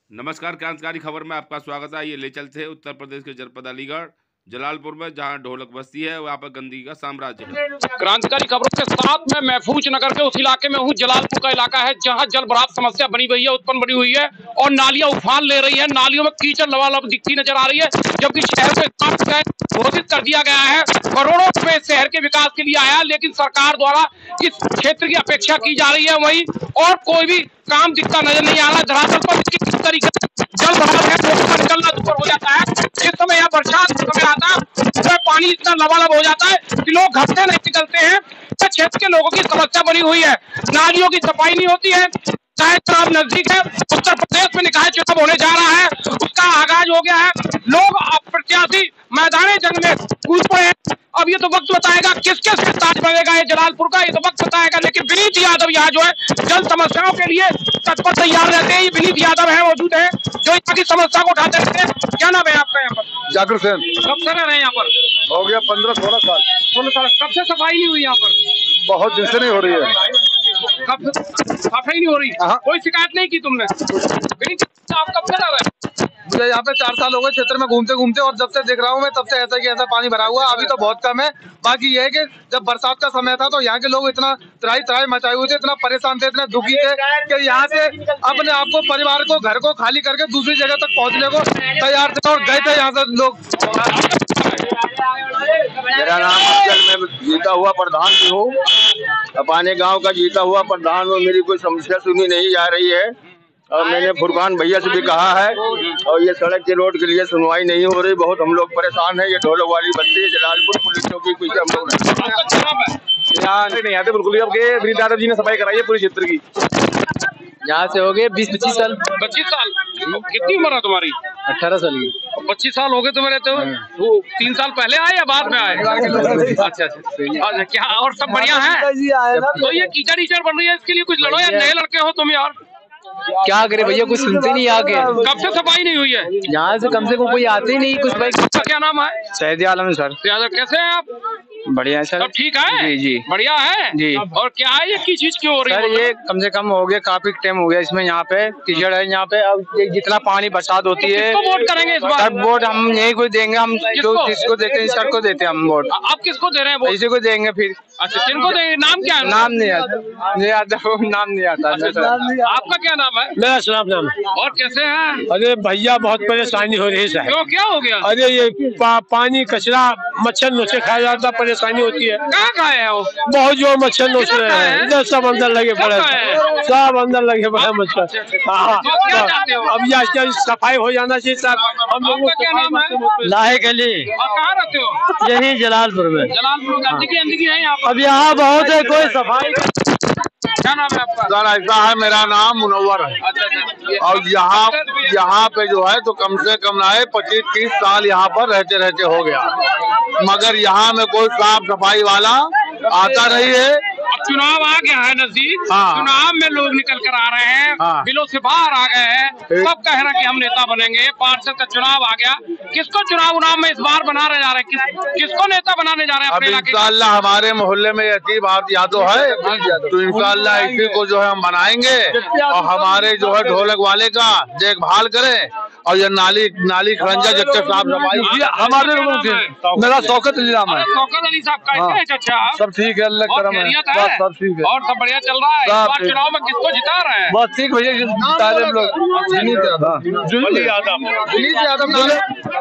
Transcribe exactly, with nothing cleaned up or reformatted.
नमस्कार, क्रांतिकारी खबर में आपका स्वागत है। ये ले चलते हैं उत्तर प्रदेश के जनपद अलीगढ़ जलालपुर में, जहां ढोलक बस्ती है, वहां पर गंदगी का साम्राज्य है। क्रांतिकारी खबरों के साथ में महफूज नगर के उस इलाके में हूँ। जलालपुर का इलाका है जहां जल भराव समस्या बनी हुई है, उत्पन्न बनी हुई है और नालियां उफान ले रही है। नालियों में कीचड़ लबालब दिखती नजर आ रही है, जबकि शहर में घोषित कर दिया गया है करोड़ों रुपए शहर के विकास के लिए आया, लेकिन सरकार द्वारा इस क्षेत्र की अपेक्षा की जा रही है वही और कोई भी काम दिखता नजर नहीं आ रहा। धरातल पर किस तरीके जल भराव है, निकलना दुर्भर हो जाता है। जिस समय यहाँ बरसात समय आता है उसमें पानी इतना लबालब हो जाता है कि लोग घर से नहीं निकलते हैं। तो क्षेत्र के लोगों की समस्या बनी हुई है, नालियों की सफाई नहीं होती है। निकाय चुनाव नजदीक है, उत्तर प्रदेश में निकाय चुनाव होने जा रहा है, उसका आगाज हो गया है। लोग प्रत्याशी मैदानी जंग में कूद पड़े हैं। अब ये तो वक्त बताएगा किस किस के ताज बनेगा ये जलालपुर का, ये तो वक्त बताएगा। लेकिन विनीत यादव यहाँ जो है जल समस्याओं के लिए तत्पर तैयार रहते हैं। विनीत यादव है मौजूद है जो यहाँ की समस्या को उठाते रहते हैं। क्या नाम है आपका यहाँ पर? जाकिर सेन। कब से रह रहे हैं यहाँ पर? हो गया पंद्रह सोलह साल। सोलह साल। कब से सफाई नहीं हुई यहाँ पर? बहुत दिन से नहीं हो रही है। कब सफाई नहीं हो रही? कोई शिकायत नहीं की तुमने? आप कब से रह रहे हैं? मुझे यहाँ पे चार साल हो गए क्षेत्र में घूमते घूमते, और जब से देख रहा हूँ मैं तब से ऐसा कि ऐसा पानी भरा हुआ। अभी तो बहुत कम है। बाकी ये है कि जब बरसात का समय था तो यहाँ के लोग इतना त्राही त्राही मचाए हुए थे, इतना परेशान थे, इतना दुखी थे कि यहाँ से अपने आप को, परिवार को, घर को खाली करके दूसरी जगह तक पहुँचने को तैयार थे और गए थे यहाँ से लोग। मेरा नाम अफजल, मैं जीता हुआ प्रधान भी हूँ, अपाने गांव का जीता हुआ प्रधान हूँ। मेरी कोई समस्या सुनी नहीं जा रही है और मैंने फुरकान भैया से भी कहा है और ये सड़क के रोड के लिए सुनवाई नहीं हो रही। बहुत हम लोग परेशान हैं। ये ढोलक वाली बस्ती है जलालपुर पुलिस चौकी, कुछ हम लोग यहाँ नहीं आते बिल्कुल। अब के विनीत यादव जी ने सफाई कराई है पूरे क्षेत्र की। यहाँ से हो गए बीस पच्चीस साल। पच्चीस साल? कितनी उम्र है तुम्हारी? अठारह साल की। पच्चीस साल हो गए तुम्हें रहते हो? वो तीन साल पहले आए या बाद में आए? अच्छा अच्छा। क्या और सब बढ़िया है? तो ये कीचड़ कीचड़ बन रही है, इसके लिए कुछ लड़ो यार, नए लड़के हो तुम यार। क्या करे भैया, कुछ सुनते नहीं आगे। कब से सफाई नहीं हुई है? यहाँ से कम से कम कोई आते ही नहीं कुछ। भाई आपका क्या नाम है? सैयद आलम सर। कैसे हैं आप? बढ़िया है सर। सब ठीक है? जी जी बढ़िया है जी। और क्या है ये की चीज क्यों हो रही है सर? ये कम से कम हो गया, काफी टाइम हो गया इसमें। यहाँ पे कीचड़ है यहाँ पे। अब जितना पानी बरसात होती है, किसको वोट करेंगे इस बार? सर वोट हम यही को देंगे, हम जो जिसको देते हैं सर को देते हैं हम वोट। आप किसको दे रहे हैं? इसी को देंगे फिर। अच्छा, किनको देंगे? नाम क्या है? नाम नहीं आता, नहीं आता, नाम नहीं आता। आपका क्या नाम है? मेरा सुनाम नाम। और कैसे हैं? अरे भैया बहुत परेशानी हो रही है। क्यों, क्या हो गया? अरे ये पा, पानी कचरा मच्छर नोचे खाया जाता, परेशानी होती है। कहाँ खाए हैं वो? बहुत जोर मच्छर नोच रहे हैं इधर, सब अंदर लगे पड़े, सब अंदर लगे पड़े मच्छर। हाँ, अब ये सफाई हो जाना चाहिए सर। हम लोगों को। क्या नाम है? लाहे गली। कहाँ रहते हो? यही जलालपुर में। जलालपुर। गंदगी गंदगी है यहाँ? अब यहाँ बहुत है, कोई सफाई। क्या नाम है आपका? सर ऐसा है, मेरा नाम मुनव्वर है। अच्छा अच्छा। और यहाँ यहाँ पे जो है तो कम से कम ना है पच्चीस तीस साल यहाँ पर रहते रहते हो गया, मगर यहाँ में कोई साफ सफाई वाला आता नहीं है। अब चुनाव आ गया है नजदीक। हाँ। चुनाव में लोग निकल कर आ रहे हैं। हाँ। बिलों से बाहर आ गए हैं, सब कह रहे हैं कि हम नेता बनेंगे। पार्षद का चुनाव आ गया, किसको चुनाव उनाव में इस बार बनाने जा रहे हैं? किस, किसको नेता बनाने जा रहे हैं अब अपने इलाके? इंशाअल्लाह हमारे मोहल्ले में यती बात यादव है, तो इंशाअल्लाह इसी को जो है हम बनाएंगे और हमारे जो है ढोलक वाले का देखभाल करें और ये नाली नाली खरंजा जब तक साफ सफाई हमारे लोगों से। मेरा शौकत अली नाम है। शौकत अली साहब का है? अच्छा, सब ठीक है, अल्लाह और करम है, खैरियत बस है? सब ठीक है और सब बढ़िया चल रहा है। इस बार चुनाव में किसको जिता रहे हैं? बस ठीक भैया, जिता रहे हम लोग। विनीत यादव। विनीत यादव।